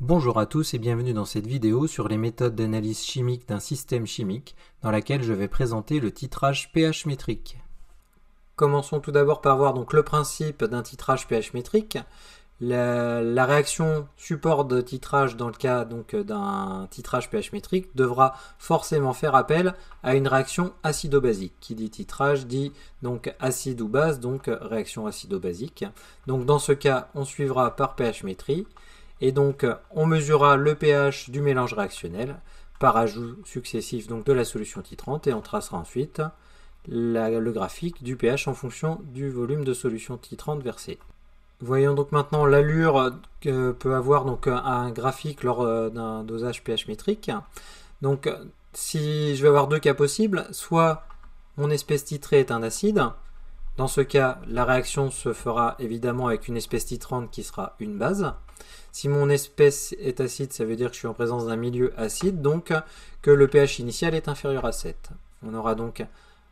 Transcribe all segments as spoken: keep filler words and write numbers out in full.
Bonjour à tous et bienvenue dans cette vidéo sur les méthodes d'analyse chimique d'un système chimique dans laquelle je vais présenter le titrage pH métrique. Commençons tout d'abord par voir donc le principe d'un titrage pH métrique. La, la réaction support de titrage dans le cas donc d'un titrage pH métrique devra forcément faire appel à une réaction acido-basique. Qui dit titrage dit donc acide ou base, donc réaction acido-basique. Donc dans ce cas, on suivra par pH métrie. Et donc, on mesurera le pH du mélange réactionnel par ajout successif donc, de la solution titrante et on tracera ensuite la, le graphique du pH en fonction du volume de solution titrante versée. Voyons donc maintenant l'allure que peut avoir donc, un graphique lors d'un dosage pH métrique. Donc, si je vais avoir deux cas possibles, soit mon espèce titrée est un acide. Dans ce cas, la réaction se fera évidemment avec une espèce titrante qui sera une base. Si mon espèce est acide, ça veut dire que je suis en présence d'un milieu acide, donc que le pH initial est inférieur à sept. On aura donc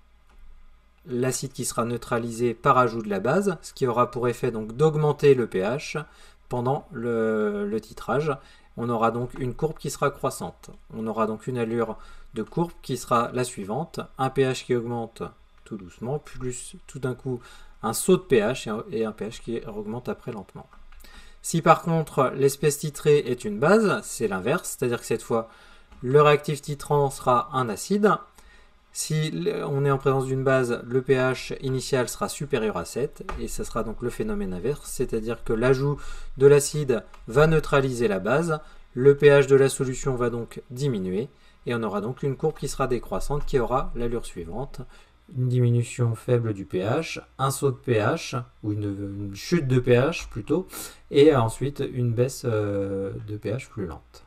l'acide qui sera neutralisé par ajout de la base, ce qui aura pour effet donc d'augmenter le pH pendant le, le titrage. On aura donc une courbe qui sera croissante. On aura donc une allure de courbe qui sera la suivante, un pH qui augmente tout doucement, plus tout d'un coup un saut de pH et un pH qui augmente après lentement. Si par contre l'espèce titrée est une base, c'est l'inverse, c'est-à-dire que cette fois le réactif titrant sera un acide. Si on est en présence d'une base, le pH initial sera supérieur à sept et ce sera donc le phénomène inverse, c'est-à-dire que l'ajout de l'acide va neutraliser la base, le pH de la solution va donc diminuer et on aura donc une courbe qui sera décroissante qui aura l'allure suivante. Une diminution faible du pH, un saut de pH, ou une, une chute de pH plutôt, et ensuite une baisse euh, de pH plus lente.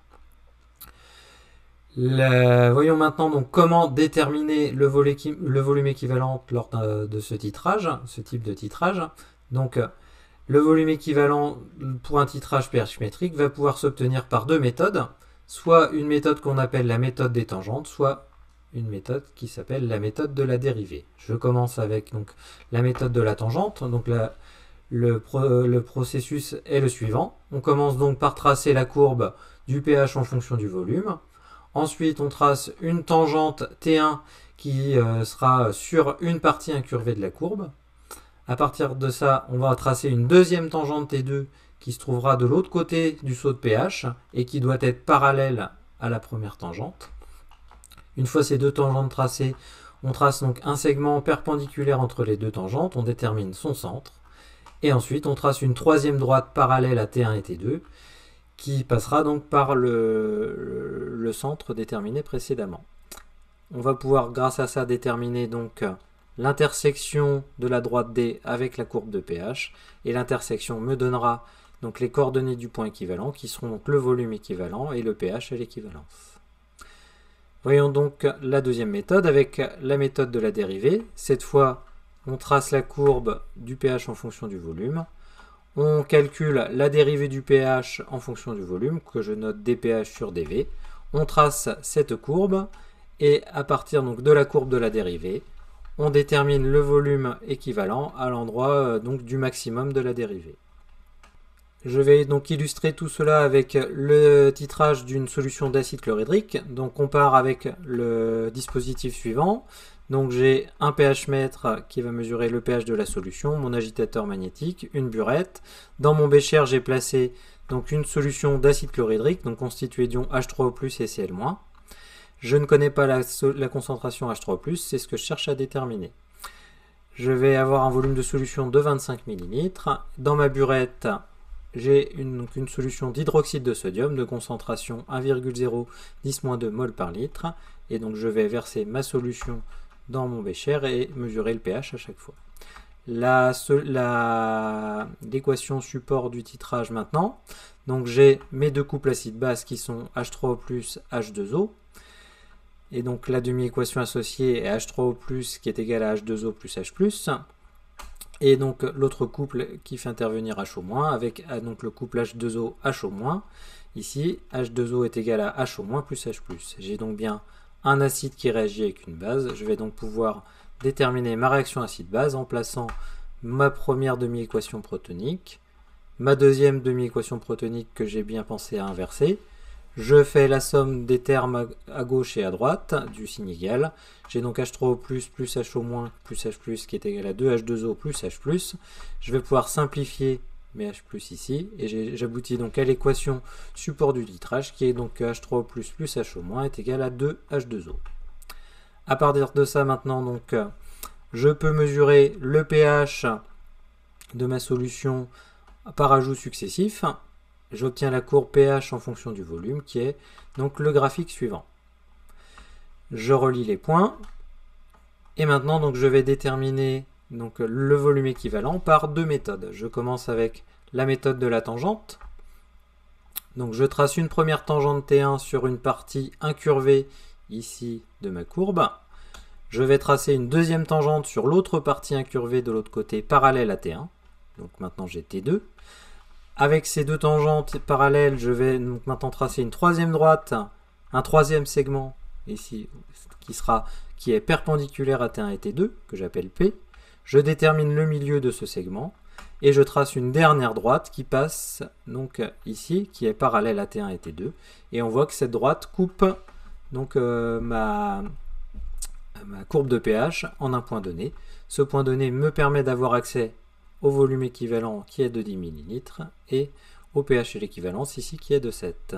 La, voyons maintenant donc comment déterminer le, vol le volume équivalent lors de, de ce titrage, ce type de titrage. Donc le volume équivalent pour un titrage pH métrique va pouvoir s'obtenir par deux méthodes, soit une méthode qu'on appelle la méthode des tangentes, soit une méthode qui s'appelle la méthode de la dérivée. Je commence avec donc, la méthode de la tangente. Donc la, le, pro, le processus est le suivant. On commence donc par tracer la courbe du pH en fonction du volume. Ensuite, on trace une tangente T un qui euh, sera sur une partie incurvée de la courbe. À partir de ça, on va tracer une deuxième tangente T deux qui se trouvera de l'autre côté du saut de pH et qui doit être parallèle à la première tangente. Une fois ces deux tangentes tracées, on trace donc un segment perpendiculaire entre les deux tangentes, on détermine son centre, et ensuite on trace une troisième droite parallèle à T un et T deux, qui passera donc par le, le centre déterminé précédemment. On va pouvoir grâce à ça déterminer donc l'intersection de la droite D avec la courbe de pH, et l'intersection me donnera donc les coordonnées du point équivalent, qui seront donc le volume équivalent et le pH à l'équivalence. Voyons donc la deuxième méthode avec la méthode de la dérivée. Cette fois, on trace la courbe du pH en fonction du volume. On calcule la dérivée du pH en fonction du volume, que je note dpH sur dv. On trace cette courbe et à partir donc de la courbe de la dérivée, on détermine le volume équivalent à l'endroit donc du maximum de la dérivée. Je vais donc illustrer tout cela avec le titrage d'une solution d'acide chlorhydrique. Donc on part avec le dispositif suivant. Donc j'ai un pH mètre qui va mesurer le pH de la solution, mon agitateur magnétique, une burette. Dans mon bécher, j'ai placé donc une solution d'acide chlorhydrique, donc constituée d'ions H trois O plus et Cl-. Je ne connais pas la, la concentration H trois O plus, c'est ce que je cherche à déterminer. Je vais avoir un volume de solution de vingt-cinq millilitres. Dans ma burette, j'ai une, une solution d'hydroxyde de sodium de concentration un virgule zéro dix moins deux mol par litre. Et donc je vais verser ma solution dans mon bécher et mesurer le pH à chaque fois. L'équation support du titrage maintenant. Donc j'ai mes deux couples acide-base qui sont H trois O plus, H deux O. Et donc la demi-équation associée est H trois O plus qui est égal à H deux O plus H plus. Et donc l'autre couple qui fait intervenir H O- avec donc le couple H deux O H O-. Ici, H deux O est égal à H O- plus H plus. J'ai donc bien un acide qui réagit avec une base. Je vais donc pouvoir déterminer ma réaction acide-base en plaçant ma première demi-équation protonique ma deuxième demi-équation protonique que j'ai bien pensé à inverser. Je fais la somme des termes à gauche et à droite du signe égal. J'ai donc H trois O plus, plus H O moins, plus H plus qui est égal à deux H deux O plus H plus. Je vais pouvoir simplifier mes H plus ici et j'aboutis donc à l'équation support du titrage qui est donc que H trois O plus plus H O moins est égal à deux H deux O. À partir de ça maintenant, donc, je peux mesurer le pH de ma solution par ajout successif. J'obtiens la courbe pH en fonction du volume qui est donc le graphique suivant. Je relie les points et maintenant donc je vais déterminer donc le volume équivalent par deux méthodes. Je commence avec la méthode de la tangente. Donc je trace une première tangente T un sur une partie incurvée ici de ma courbe. Je vais tracer une deuxième tangente sur l'autre partie incurvée de l'autre côté parallèle à T un. Donc maintenant j'ai T deux. Avec ces deux tangentes parallèles, je vais donc maintenant tracer une troisième droite, un troisième segment ici qui sera qui est perpendiculaire à T un et T deux, que j'appelle P. Je détermine le milieu de ce segment et je trace une dernière droite qui passe donc ici, qui est parallèle à T un et T deux. Et on voit que cette droite coupe donc euh, ma, ma courbe de pH en un point donné. Ce point donné me permet d'avoir accès au volume équivalent qui est de dix millilitres et au pH et l'équivalence ici qui est de sept.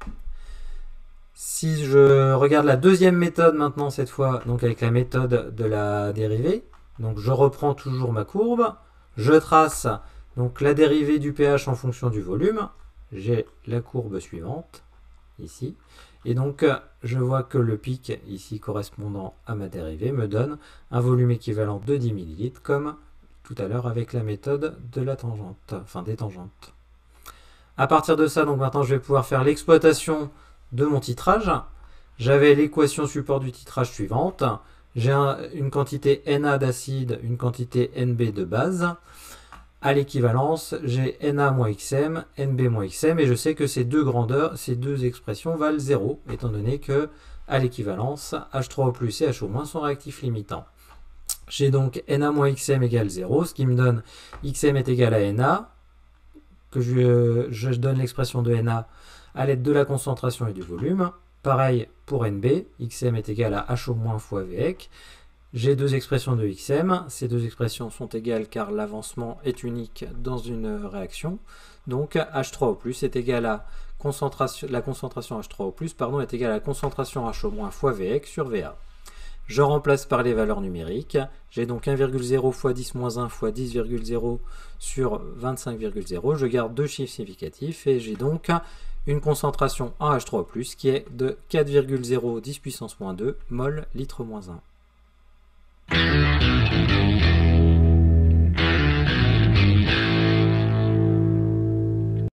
Si je regarde la deuxième méthode maintenant cette fois, donc avec la méthode de la dérivée, donc je reprends toujours ma courbe, je trace donc la dérivée du pH en fonction du volume, j'ai la courbe suivante ici, et donc je vois que le pic ici correspondant à ma dérivée me donne un volume équivalent de dix millilitres comme tout à l'heure avec la méthode de la tangente, enfin des tangentes. À partir de ça, donc maintenant je vais pouvoir faire l'exploitation de mon titrage. J'avais l'équation support du titrage suivante. J'ai un, une quantité Na d'acide, une quantité Nb de base. À l'équivalence, j'ai Na moins Xm, Nb moins Xm, et je sais que ces deux grandeurs, ces deux expressions valent zéro, étant donné que à l'équivalence, H trois O plus et H O moins sont réactifs limitants. J'ai donc Na moins Xm égale zéro, ce qui me donne Xm est égal à Na, que je, je donne l'expression de Na à l'aide de la concentration et du volume. Pareil pour Nb, Xm est égal à H O moins fois Vec. J'ai deux expressions de Xm, ces deux expressions sont égales car l'avancement est unique dans une réaction. Donc H trois O plus est égal à concentration, la concentration H trois O plus pardon, est égale à la concentration H O moins fois Vec sur Va. Je remplace par les valeurs numériques. J'ai donc un virgule zéro fois dix moins un fois dix virgule zéro sur vingt-cinq virgule zéro. Je garde deux chiffres significatifs et j'ai donc une concentration en H trois O plus qui est de quatre virgule zéro dix puissance moins deux mol litre moins un.